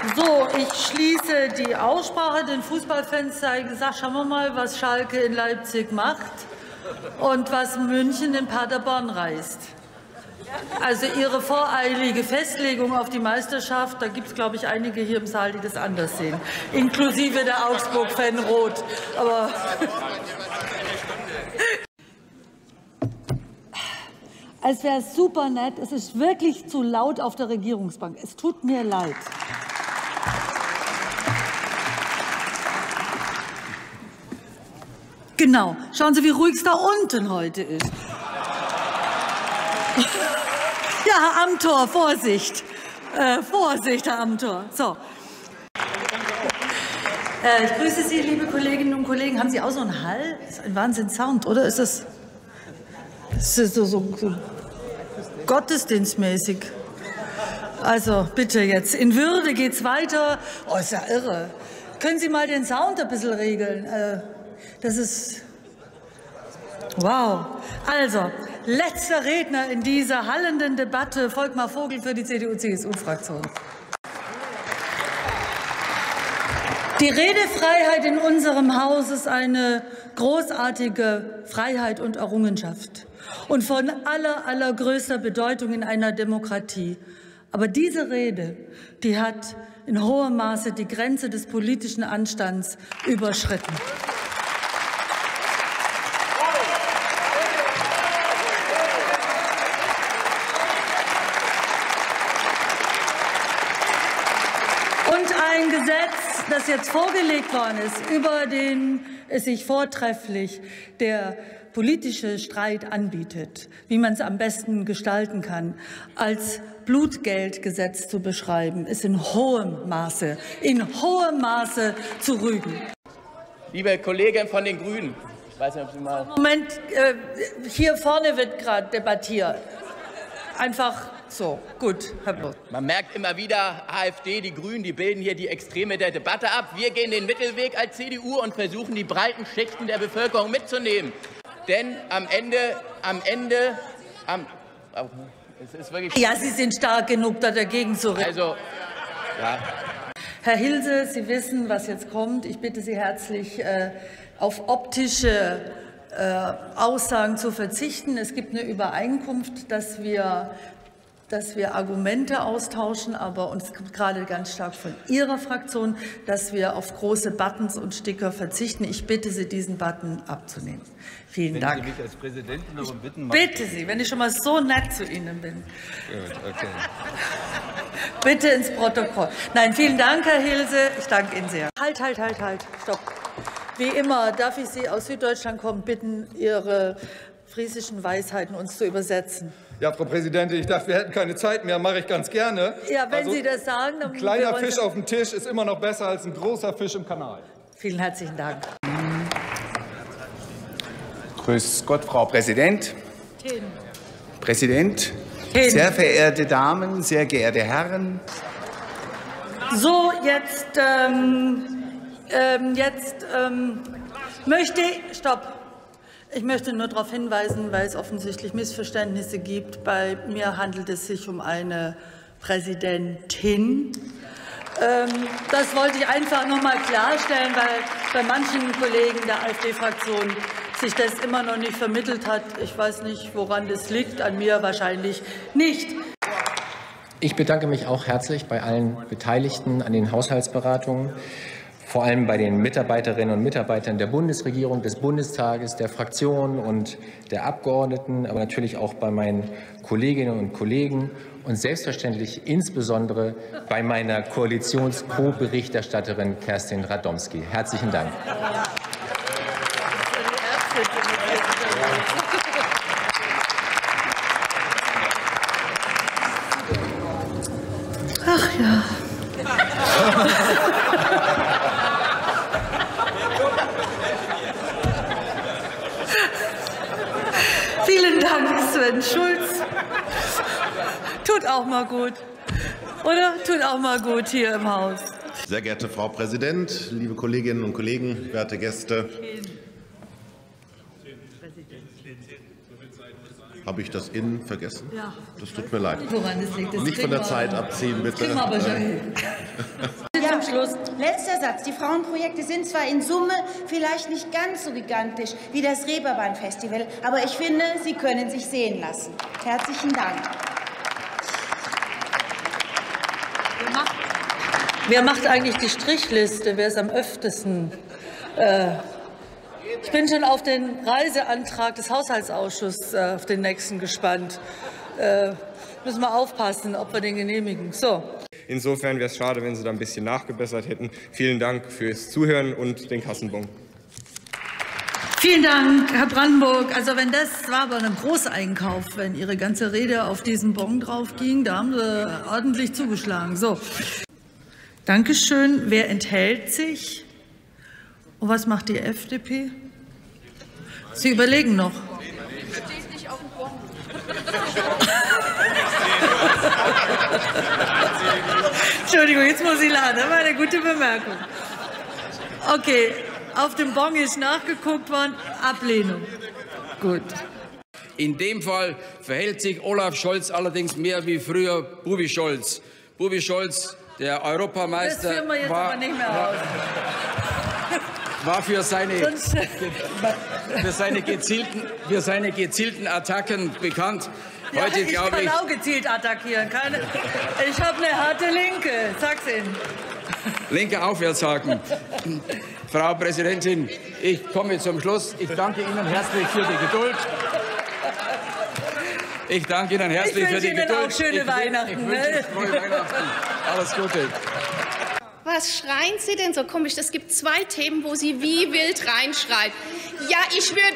So, ich schließe die Aussprache. Den Fußballfans sei gesagt, schauen wir mal, was Schalke in Leipzig macht und was München in Paderborn reißt. Also Ihre voreilige Festlegung auf die Meisterschaft, da gibt es, glaube ich, einige hier im Saal, die das anders sehen, inklusive der Augsburg-Fan Rot. Aber es wäre super nett, es ist wirklich zu laut auf der Regierungsbank. Es tut mir leid. Genau. Schauen Sie, wie ruhig es da unten heute ist. Ja, Herr Amthor, Vorsicht. Vorsicht, Herr Amthor. So. Ich grüße Sie, liebe Kolleginnen und Kollegen. Haben Sie auch so einen Hall? Das ist ein Wahnsinns-Sound, oder? Ist das so gottesdienstmäßig? Also, bitte jetzt. In Würde geht's weiter. Oh, ist ja irre. Können Sie mal den Sound ein bisschen regeln? Das ist... Wow. Also, letzter Redner in dieser hallenden Debatte, Volkmar Vogel für die CDU-CSU-Fraktion. Die Redefreiheit in unserem Haus ist eine großartige Freiheit und Errungenschaft und von allergrößter Bedeutung in einer Demokratie. Aber diese Rede, die hat in hohem Maße die Grenze des politischen Anstands überschritten. Ein Gesetz, das jetzt vorgelegt worden ist, über den es sich vortrefflich der politische Streit anbietet, wie man es am besten gestalten kann, als Blutgeldgesetz zu beschreiben, ist in hohem Maße zu rügen. Liebe Kollegin von den Grünen, ich weiß nicht, ob Sie mal... Moment, hier vorne wird gerade debattiert. Einfach so, gut, Herr Bloß. Man merkt immer wieder, AfD, die Grünen, die bilden hier die Extreme der Debatte ab. Wir gehen den Mittelweg als CDU und versuchen, die breiten Schichten der Bevölkerung mitzunehmen. Denn es ist wirklich... Ja, Sie sind stark genug, da dagegen zu reden. Also, ja. Herr Hilse, Sie wissen, was jetzt kommt. Ich bitte Sie herzlich, auf optische Aussagen zu verzichten. Es gibt eine Übereinkunft, dass wir Argumente austauschen, aber uns kommt gerade ganz stark von Ihrer Fraktion, dass wir auf große Buttons und Sticker verzichten. Ich bitte Sie, diesen Button abzunehmen. Vielen Dank. Wenn Sie mich als Präsidentin darum bitten, bitte Sie, wenn ich schon mal so nett zu Ihnen bin. Gut, okay. Bitte ins Protokoll. Nein, vielen Dank, Herr Hilse. Ich danke Ihnen sehr. Halt. Stopp. Wie immer darf ich Sie aus Süddeutschland kommen bitten, Ihre friesischen Weisheiten uns zu übersetzen. Ja, Frau Präsidentin, ich dachte, wir hätten keine Zeit mehr. Mache ich ganz gerne. Ja, wenn Sie das sagen, dann... Ein kleiner Fisch auf dem Tisch ist immer noch besser als ein großer Fisch im Kanal. Vielen herzlichen Dank. Grüß Gott, Frau Präsident. Präsident, Hin. sehr verehrte Damen, sehr geehrte Herren. So, Ich möchte nur darauf hinweisen, weil es offensichtlich Missverständnisse gibt. Bei mir handelt es sich um eine Präsidentin. Das wollte ich einfach noch mal klarstellen, weil bei manchen Kollegen der AfD-Fraktion sich das immer noch nicht vermittelt hat. Ich weiß nicht, woran das liegt, an mir wahrscheinlich nicht. Ich bedanke mich auch herzlich bei allen Beteiligten an den Haushaltsberatungen, vor allem bei den Mitarbeiterinnen und Mitarbeitern der Bundesregierung, des Bundestages, der Fraktionen und der Abgeordneten, aber natürlich auch bei meinen Kolleginnen und Kollegen und selbstverständlich insbesondere bei meiner Koalitions-Co-Berichterstatterin Kerstin Radomski. Herzlichen Dank. Ach ja. Vielen Dank, Sven Schulz. Tut auch mal gut. Oder? Tut auch mal gut hier im Haus. Sehr geehrte Frau Präsident, liebe Kolleginnen und Kollegen, werte Gäste. Habe ich das Innen vergessen? Ja. Das tut mir leid. Woran es liegt, das nicht von der Zeit abziehen, bitte. Kriegen wir aber schon hin. Schluss. Letzter Satz. Die Frauenprojekte sind zwar in Summe vielleicht nicht ganz so gigantisch wie das Reeperbahn-Festival, aber ich finde, sie können sich sehen lassen. Herzlichen Dank. Wer macht eigentlich die Strichliste? Wer ist am öftesten? Ich bin schon auf den Reiseantrag des Haushaltsausschusses auf den nächsten gespannt. Müssen wir aufpassen, ob wir den genehmigen. So. Insofern wäre es schade, wenn Sie da ein bisschen nachgebessert hätten. Vielen Dank fürs Zuhören und den Kassenbon. Vielen Dank, Herr Brandenburg. Also wenn das war aber ein Großeinkauf, wenn Ihre ganze Rede auf diesen Bon drauf ging, da haben Sie ordentlich zugeschlagen. So. Dankeschön. Wer enthält sich? Und was macht die FDP? Sie überlegen noch. Steht nicht auf dem Bon. Entschuldigung, jetzt muss ich laden. Das war eine gute Bemerkung. Okay, auf dem Bon ist nachgeguckt worden. Ablehnung. Gut. In dem Fall verhält sich Olaf Scholz allerdings mehr wie früher Bubi Scholz. Bubi Scholz, der Europameister, das führen wir jetzt aber nicht mehr aus. War für seine gezielten Attacken bekannt. Heute, ja, ich kann auch gezielt attackieren. Ich habe eine harte Linke, sag's Ihnen. Linke Aufwärtshaken. Frau Präsidentin, ich komme zum Schluss. Ich danke Ihnen herzlich für die Geduld. Ich danke Ihnen herzlich für die Geduld. Ich wünsche Ihnen auch schöne Weihnachten. Ich wünsche frohe Weihnachten. Alles Gute. Was schreien Sie denn so komisch? Es gibt zwei Themen, wo Sie wie wild reinschreien. Ja, ich würde...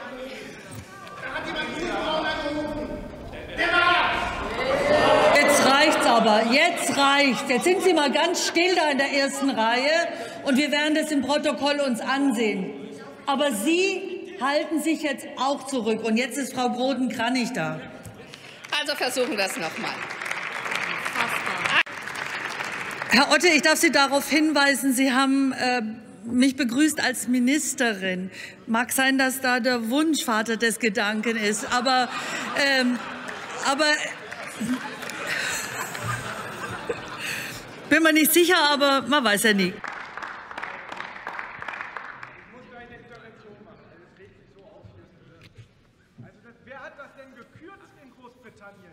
Jetzt reicht's aber. Jetzt reicht's. Jetzt sind Sie mal ganz still da in der ersten Reihe und wir werden das im Protokoll uns ansehen. Aber Sie halten sich jetzt auch zurück. Und jetzt ist Frau Groden-Kranich da. Also versuchen wir es noch mal. Herr Otte, ich darf Sie darauf hinweisen, Sie haben mich begrüßt als Ministerin. Mag sein, dass da der Wunschvater des Gedanken ist, aber bin mir nicht sicher, aber man weiß ja nie. Wer hat das denn gekürzt in Großbritannien?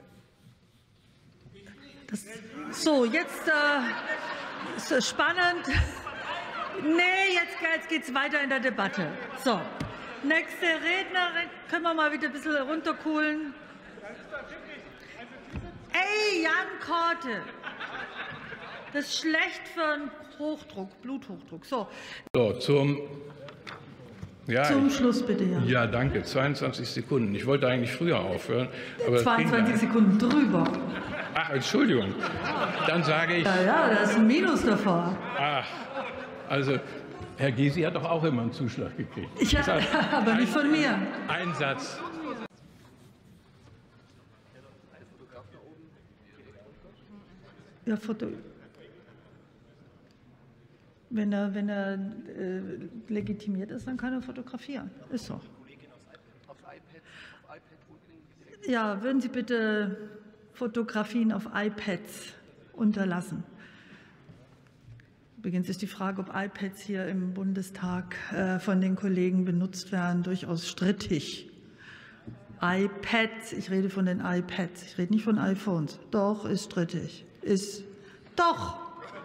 So, jetzt ist es spannend. Nee, jetzt geht's weiter in der Debatte. So, nächste Rednerin. Können wir mal wieder ein bisschen runterkohlen? Ey, Jan Korte. Das ist schlecht für einen Hochdruck, Bluthochdruck. So, zum Schluss bitte, ja. Ja, danke. 22 Sekunden. Ich wollte eigentlich früher aufhören. Aber 22 Sekunden drüber. Ach, Entschuldigung. Dann sage ich... Ja, da ist ein Minus davor. Ach, also Herr Gysi hat doch auch immer einen Zuschlag gekriegt. Ja, aber nicht von mir. Ein Satz. Ja, Foto. Wenn er legitimiert ist, dann kann er fotografieren. Ist so. Ja, würden Sie bitte Fotografien auf iPads unterlassen? Übrigens ist die Frage, ob iPads hier im Bundestag von den Kollegen benutzt werden, durchaus strittig. iPads, ich rede von den iPads, ich rede nicht von iPhones. Doch, ist strittig. Doch.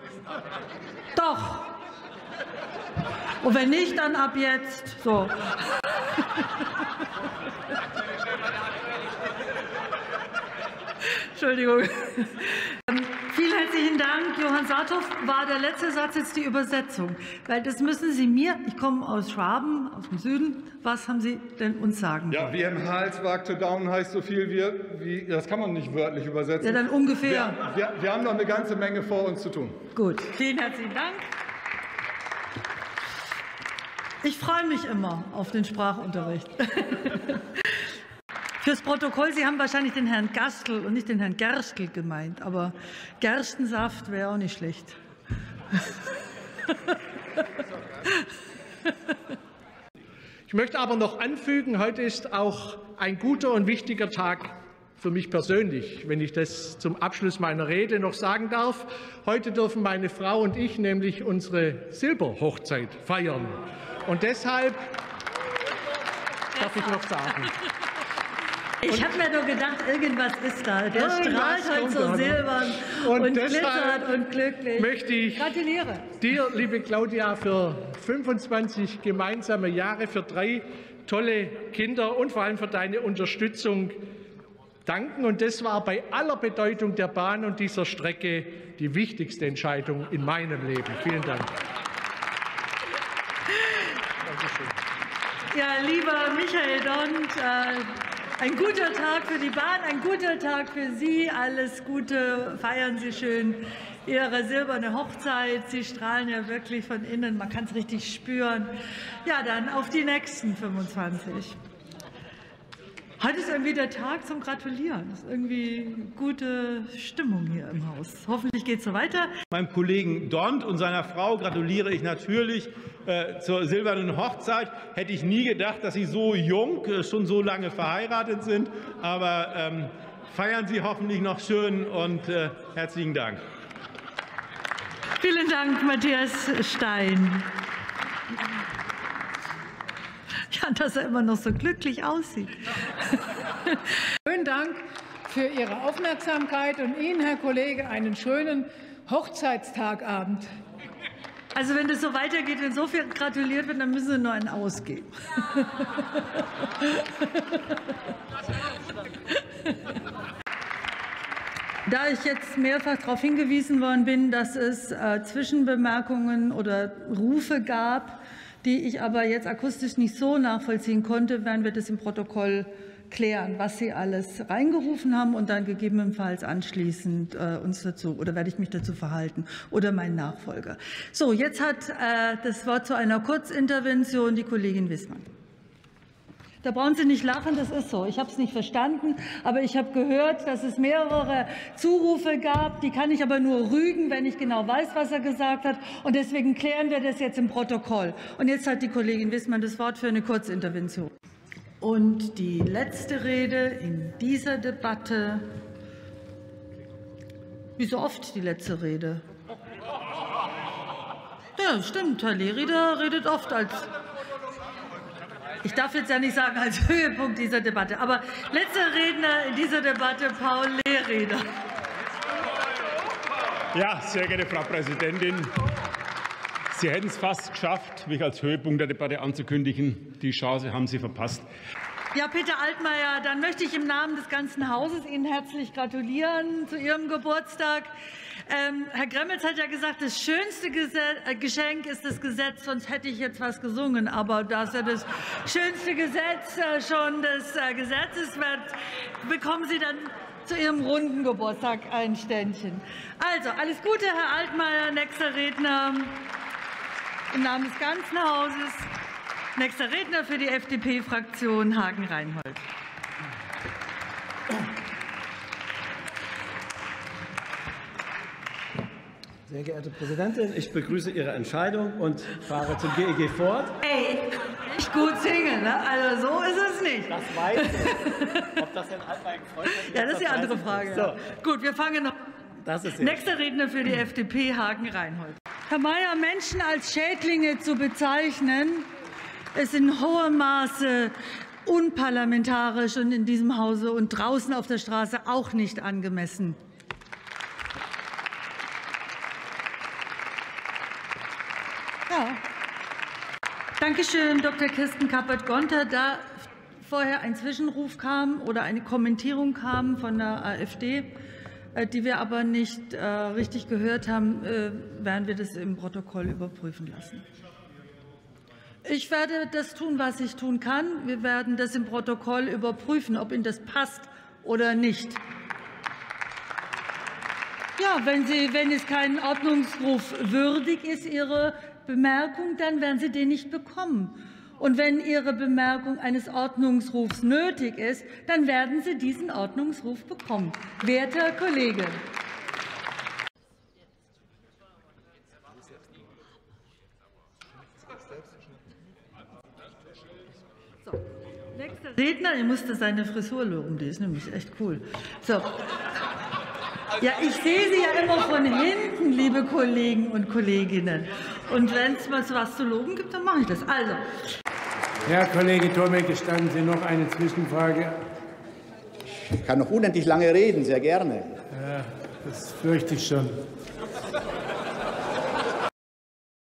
Und wenn nicht, dann ab jetzt. So. Entschuldigung. Vielen herzlichen Dank. Johann Saathoff, war der letzte Satz jetzt die Übersetzung? Weil das müssen Sie mir, ich komme aus Schwaben, aus dem Süden, was haben Sie denn uns sagen? Ja, wie im Hals wagte Down heißt so viel wie, das kann man nicht wörtlich übersetzen. Ja, dann ungefähr. Wir haben noch eine ganze Menge vor uns zu tun. Gut, vielen herzlichen Dank. Ich freue mich immer auf den Sprachunterricht. Fürs Protokoll, Sie haben wahrscheinlich den Herrn Gerstl und nicht den Herrn Gerstl gemeint, aber Gerstensaft wäre auch nicht schlecht. Ich möchte aber noch anfügen, heute ist auch ein guter und wichtiger Tag für mich persönlich, wenn ich das zum Abschluss meiner Rede noch sagen darf. Heute dürfen meine Frau und ich nämlich unsere Silberhochzeit feiern. Und deshalb darf ich noch sagen. Ich habe mir nur gedacht, irgendwas ist da. Der strahlt heute so silbern und glitzert und glücklich. Möchte ich gratuliere dir, liebe Claudia, für 25 gemeinsame Jahre, für 3 tolle Kinder und vor allem für deine Unterstützung danken. Und das war bei aller Bedeutung der Bahn und dieser Strecke die wichtigste Entscheidung in meinem Leben. Vielen Dank. Ja, lieber Michael Dont, ein guter Tag für die Bahn, ein guter Tag für Sie. Alles Gute, feiern Sie schön Ihre silberne Hochzeit. Sie strahlen ja wirklich von innen, man kann es richtig spüren. Ja, dann auf die nächsten 25. Heute ist irgendwie der Tag zum Gratulieren. Es ist irgendwie gute Stimmung hier im Haus. Hoffentlich geht es so weiter. Meinem Kollegen Dont und seiner Frau gratuliere ich natürlich zur silbernen Hochzeit. Hätte ich nie gedacht, dass Sie so jung, schon so lange verheiratet sind. Aber feiern Sie hoffentlich noch schön und herzlichen Dank. Vielen Dank, Matthias Stein. Ja, dass er immer noch so glücklich aussieht. Vielen Dank für Ihre Aufmerksamkeit und Ihnen, Herr Kollege, einen schönen Hochzeitstagabend. Also wenn das so weitergeht, wenn so viel gratuliert wird, dann müssen Sie nur einen ausgeben. Da ich jetzt mehrfach darauf hingewiesen worden bin, dass es Zwischenbemerkungen oder Rufe gab, die ich aber jetzt akustisch nicht so nachvollziehen konnte, werden wir das im Protokoll klären, was Sie alles reingerufen haben und dann gegebenenfalls anschließend uns dazu, oder werde ich mich dazu verhalten, oder mein Nachfolger. So, jetzt hat das Wort zu einer Kurzintervention die Kollegin Wissmann. Da brauchen Sie nicht lachen, das ist so. Ich habe es nicht verstanden, aber ich habe gehört, dass es mehrere Zurufe gab. Die kann ich aber nur rügen, wenn ich genau weiß, was er gesagt hat. Und deswegen klären wir das jetzt im Protokoll. Und jetzt hat die Kollegin Wissmann das Wort für eine Kurzintervention. Und die letzte Rede in dieser Debatte, wie so oft die letzte Rede. Ja, stimmt, Herr Lehrieder redet oft als... Ich darf jetzt ja nicht sagen als Höhepunkt dieser Debatte, aber letzter Redner in dieser Debatte, Paul Lehrieder. Ja, sehr geehrte Frau Präsidentin, Sie hätten es fast geschafft, mich als Höhepunkt der Debatte anzukündigen. Die Chance haben Sie verpasst. Ja, Peter Altmaier, dann möchte ich im Namen des ganzen Hauses Ihnen herzlich gratulieren zu Ihrem Geburtstag. Herr Gremmels hat ja gesagt, das schönste Geschenk ist das Gesetz, sonst hätte ich jetzt was gesungen. Aber da es ja das schönste Gesetz schon des Gesetzes wird, bekommen Sie dann zu Ihrem runden Geburtstag ein Ständchen. Also, alles Gute, Herr Altmaier. Nächster Redner im Namen des ganzen Hauses. Nächster Redner für die FDP-Fraktion, Hagen-Reinhold. Sehr geehrte Präsidentin, ich begrüße Ihre Entscheidung und fahre zum GEG fort. Ey, nicht gut singen, ne? Also so ist es nicht. Das weiß ich. Ob das denn Altmaier gefreut hat? Ja, das ist die andere Frage. So. Ja. Gut, wir fangen noch. Das ist Nächster Redner für die FDP, Hagen-Reinhold. Herr Mayer, Menschen als Schädlinge zu bezeichnen, ist in hohem Maße unparlamentarisch und in diesem Hause und draußen auf der Straße auch nicht angemessen. Ja. Dankeschön, Dr. Kirsten Kappert-Gonter. Da vorher ein Zwischenruf kam oder eine Kommentierung kam von der AfD, die wir aber nicht richtig gehört haben, werden wir das im Protokoll überprüfen lassen. Ich werde das tun, was ich tun kann. Wir werden das im Protokoll überprüfen, ob Ihnen das passt oder nicht. Ja, wenn es keinen Ordnungsruf würdig ist, Ihre Bemerkung, dann werden Sie den nicht bekommen. Und wenn Ihre Bemerkung eines Ordnungsrufs nötig ist, dann werden Sie diesen Ordnungsruf bekommen. Werter Kollege. Nächster Redner, ihr musste seine Frisur loben, die ist nämlich echt cool. So. Ja, ich sehe Sie ja immer von hinten, liebe Kollegen und Kolleginnen. Und wenn es mal so was zu loben gibt, dann mache ich das. Also. Herr Kollege Tomek, gestatten Sie noch eine Zwischenfrage? Ich kann noch unendlich lange reden, sehr gerne. Ja, das fürchte ich schon.